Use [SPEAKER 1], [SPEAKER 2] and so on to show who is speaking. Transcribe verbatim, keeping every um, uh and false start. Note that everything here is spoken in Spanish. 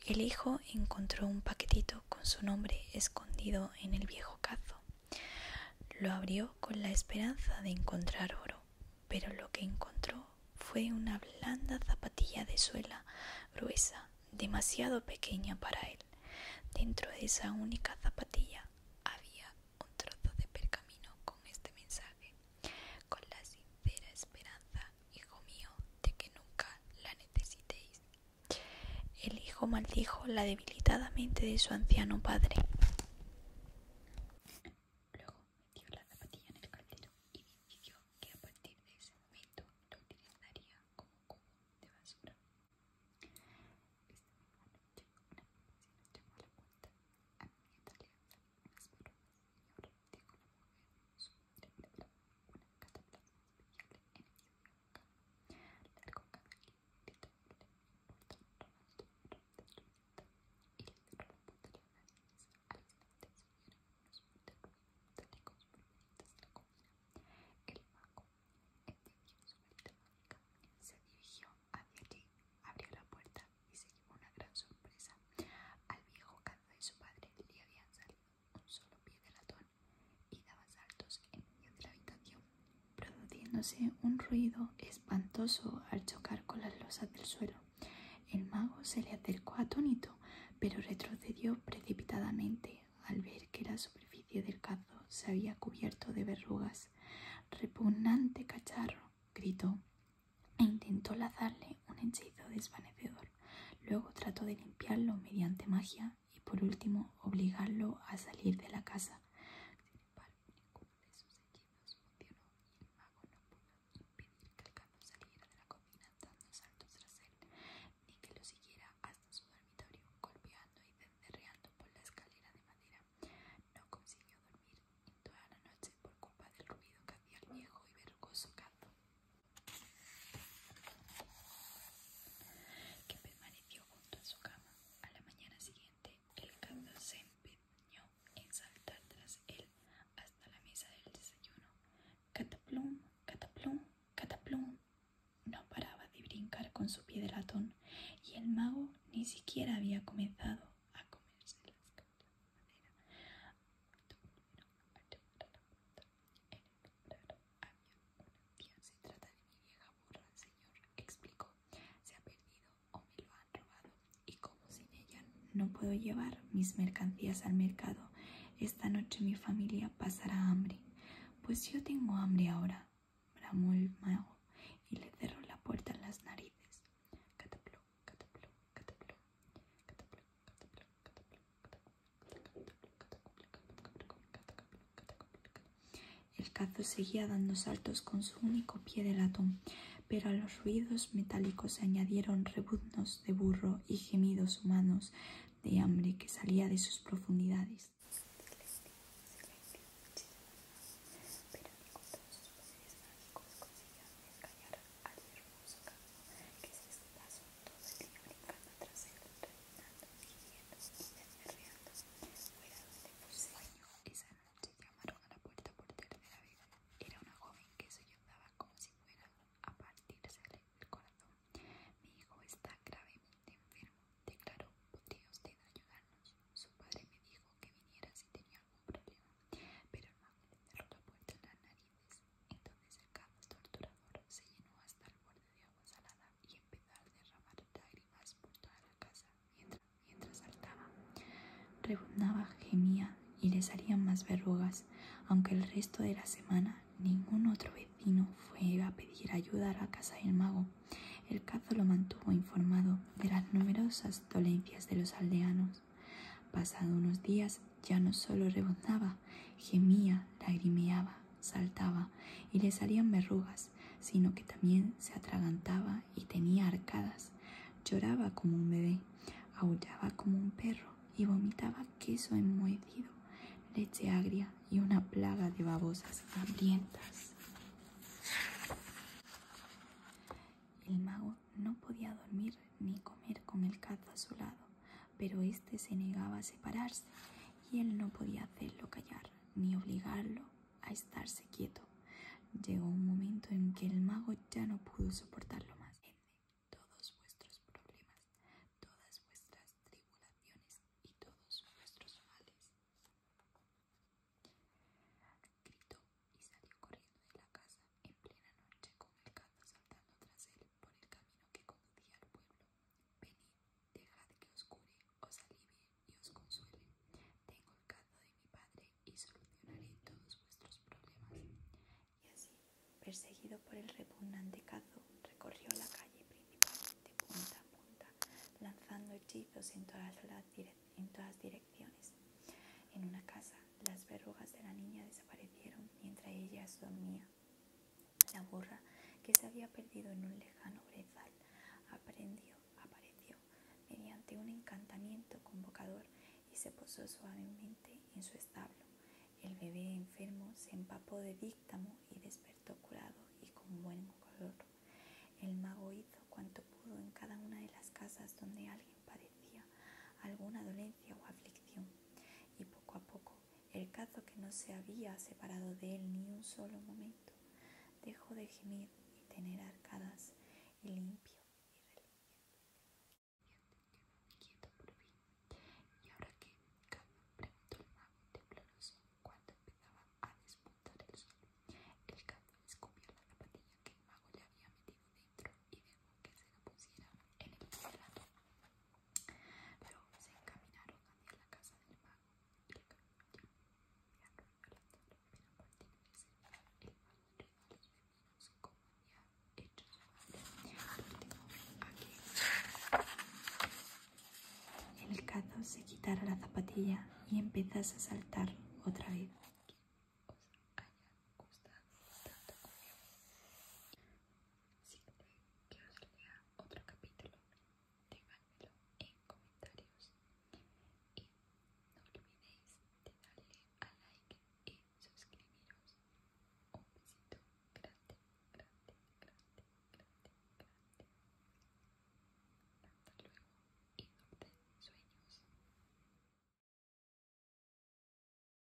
[SPEAKER 1] El hijo encontró un paquetito con su nombre escondido en el viejo cazo. Lo abrió con la esperanza de encontrar oro, pero lo que encontró fue una blanda zapatilla de suela gruesa, demasiado pequeña para él. Dentro de esa única zapatilla había un trozo de pergamino con este mensaje: con la sincera esperanza, hijo mío, de que nunca la necesitéis. El hijo maldijo la debilitada mente de su anciano padre. Luego metió la zapatilla en el caldero y decidió que a partir de ese momento lo utilizaría como cubo de basura. Se dirigió hacia allí, abrió la puerta y se llevó una gran sorpresa. Al viejo cazo de su padre le habían salido un solo pie de latón y daba saltos en medio de la habitación, produciéndose un ruido espantoso al chocar con las losas del suelo. El mago se le acercó atónito, pero retrocedió precipitadamente al ver que la superficie del cazo se había cubierto de verrugas. «¡Repugnante cacharro!», gritó, e intentó lanzarle un hechizo desvanecedor. Luego trató de limpiarlo mediante magia y por último obligarlo a salir de la casa. Sin embargo, ninguno de sus hechizos funcionó y el mago no pudo impedir que el cazo saliera de la cocina dando saltos tras él, ni que lo siguiera hasta su dormitorio, golpeando y cencerreando por la escalera de madera. No consiguió dormir en toda la noche por culpa del ruido que hacía el viejo y verrugoso cazo, que permaneció junto a su cama. A la mañana siguiente, el cazo se empeñó en saltar tras él hasta la mesa del desayuno. Cataplum, cataplum, cataplum. No paraba de brincar con su pie de latón, y el mago ni siquiera había comenzado a comerse la escalera de madera. Al llegar a la puerta, en el umbral había un anciano. «Se trata de mi vieja burra, señor», explicó. «Se ha perdido o me lo han robado, y como sin ella no puedo llevar mis mercancías al mercado, esta noche mi familia pasará hambre». «Pues yo tengo hambre ahora», bramó el mago y le cerró la puerta en las narices. Cataplum, cataplum, cataplum, cataplum, cataplum, cataplum, cataplum. El cazo seguía dando saltos con su único pie de latón, pero a los ruidos metálicos se añadieron rebuznos de burro y gemidos humanos de hambre que salía de sus profundidades. Pero ni con todos sus poderes mágicos consiguió callar al hermoso cazo, que se pasó todo el día brincando tras él, repugnando, gimiendo y cencerreando. Fuera donde fuese. Esa noche llamaron a la puerta por tercera vez. Era una joven que sollozaba como si fuera a partírsele el corazón. «Mi hijo está gravemente enfermo», declaró. «¿Podría usted ayudarnos? Su padre me dijo que viniera si tenía algún problema». Pero el mago le cerró la puerta en las narices. Entonces el cazo torturador se llenó hasta el borde de agua salada y empezó a derramar lágrimas por toda la casa mientras, mientras saltaba. Rebuznaba, gemía y le salían más verrugas, aunque el resto de la semana ningún otro vecino fue a pedir ayuda a la casa del mago. El cazo lo mantuvo informado de las numerosas dolencias de los aldeanos. Pasados unos días ya no solo rebuznaba, gemía, lagrimeaba, saltaba y le salían verrugas, sino que también se atragantaba y tenía arcadas. Lloraba como un bebé, aullaba como un perro y vomitaba queso enmohecido, leche agria y una plaga de babosas hambrientas. El mago no podía dormir ni comer con el cazo a su lado, pero éste se negaba a separarse y él no podía hacerlo callar ni obligarlo a estarse quieto. Llegó un momento en que el mago ya no pudo soportarlo más. «Todos vuestros problemas, todas vuestras tribulaciones perseguido por el repugnante cazo, recorrió la calle principal de punta a punta, lanzando hechizos en todas las, en todas direcciones. En una casa, las verrugas de la niña desaparecieron mientras ella dormía. La burra, que se había perdido en un lejano brezal, aprendió, apareció mediante un encantamiento convocador y se posó suavemente en su establo. El bebé enfermo se empapó de díctamo y despertó curado y con buen color. El mago hizo cuanto pudo en cada una de las casas donde alguien padecía alguna dolencia o aflicción, y poco a poco el cazo, que no se había separado de él ni un solo momento, dejó de gemir y tener arcadas, y limpio y reluciente quedó quieto por fin. ¿Y ahora qué, cazo?, preguntó el mago tembloroso cuando empezaba a despuntar el sol. El cazo escupió la zapatilla que el mago le había metido dentro y dejó que se la pusiera en el plato. Luego se encaminaron hacia la casa del mago y el camino ya había arrollado la torre, pero a partir de ese día el mago trató a los vecinos como había hecho su madre. El cazo se quitara la zapatilla y empezase a saltar otra vez.